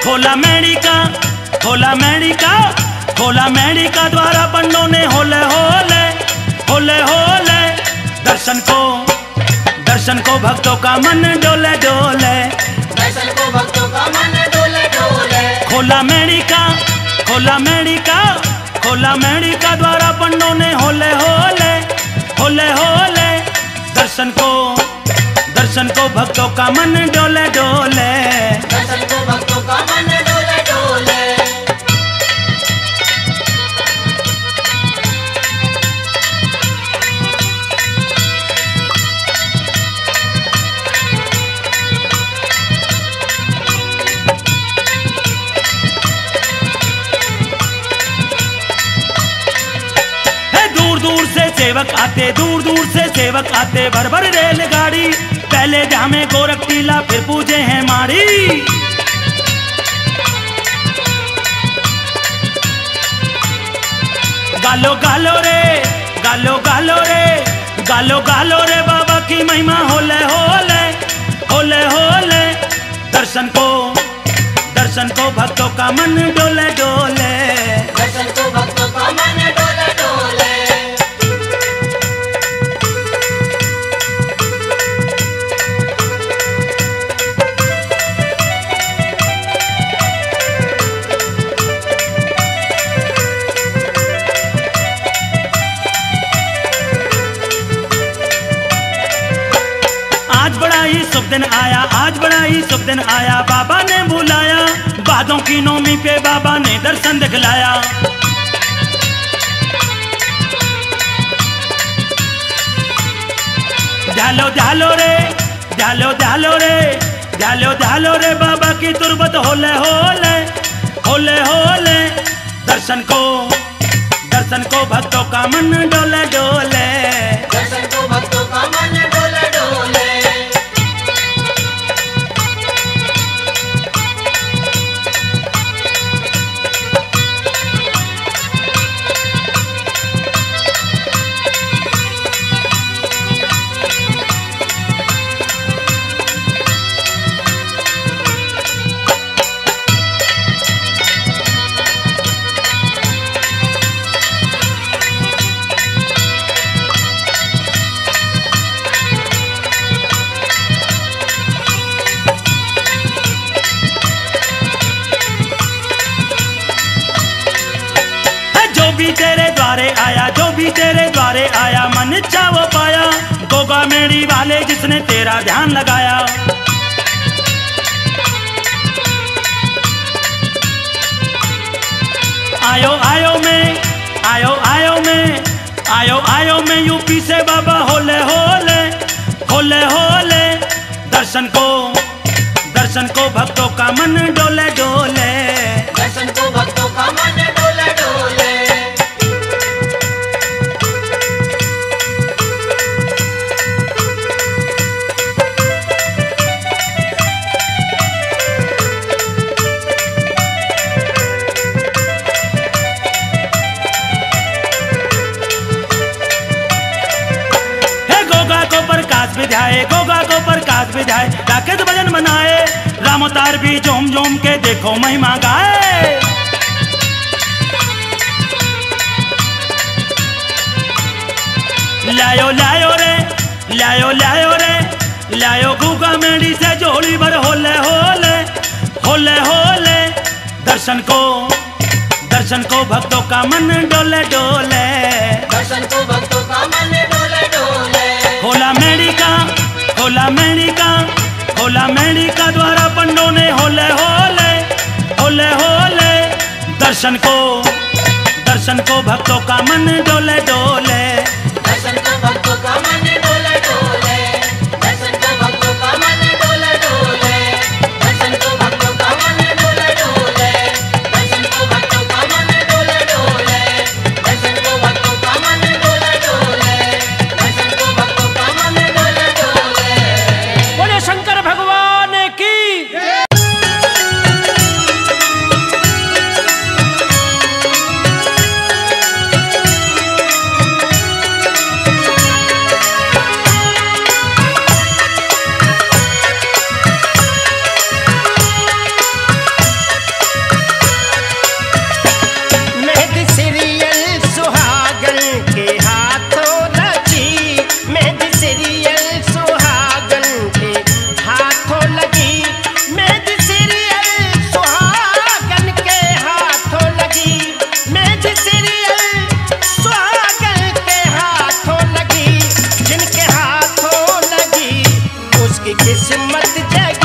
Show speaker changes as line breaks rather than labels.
खोला मेडिका, खोला मेडिका, खोला मेडिका द्वारा पंडों ने होले होले होले होले। दर्शन को भक्तों का मन डोले डोले,
दर्शन को भक्तों का मन डोले डोले।
खोला मेडिका, खोला मेडिका, खोला मेडिका द्वारा पंडों ने होले होले होले होले। दर्शन को भक्तों का मन डोले डोले,
दर्शन को भक्तों का मन डोले डोले।
सेवक आते, दूर दूर से सेवक आते, भर भर रेलगाड़ी। पहले जामे गोरख टीला, फिर पूजे हैं माड़ी। गालो गालो रे, गालो गालो रे, गालो गालो रे बाबा की महिमा होले होले होले होले। दर्शन को भक्तों का मन डोले डोले,
दर्शन को भक्तों का मन डोले डोले।
आज बड़ा ही शुभ दिन आया, आज बड़ा ही शुभ दिन आया। बाबा ने बुलाया, बादों की नौमी पे बाबा ने दर्शन दिखलाया। ध्यालो ध्यालो रे, ध्यालो ध्यालो रे, ध्यालो ध्यालो रे बाबा की तुरबत होले होले होले होले। दर्शन को भक्तों का मन डोले डोले,
दर्शन को भक्तों का मन डोले डोले। जो भी तेरे द्वारे आया, मन इच्छा वो पाया। गोगा मेरी वाले जिसने तेरा ध्यान लगाया। आयो आयो में, आयो आयो में, आयो आयो में यूपी से बाबा होले होले होले होले। दर्शन को भक्तों का मन डोले डोले, दर्शन को भक्तों का मन डोले डोले।
गोगा को प्रकाश विधाए, राकेश भजन मनाए। राम अवतार भी झूम झूम के देखो महिमा गाए। लायो लायो रे, लायो लायो रे, लायो गोगा मेरी से जोड़ी भर होले होले होले होले। दर्शन को भक्तों का मन डोले डोले,
दर्शन को भक्तों का मन डोले डोले।
खोला मेडिका, खोला मेडिका, खोला मेडिका द्वारा पंडों ने होले होले होले होले। दर्शन को भक्तों का मन डोले डोले,
दर्शन को भक्तों का मन डोले डोले। दर्शन को भक्तों का मन डोले डोले, दर्शन को भक्तों का मन डोले डोले। दर्शन को भक्तों का मन डोले डोले, दर्शन को भक्तों का मन डोले डोले। दर्शन को भक्तों का मन डोले डोले।
बोले शंकर भगवान की।
रात जग